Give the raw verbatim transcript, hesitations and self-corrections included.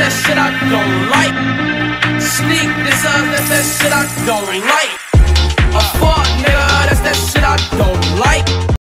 that shit I don't like. Sneak this, uh, that, that shit I don't like.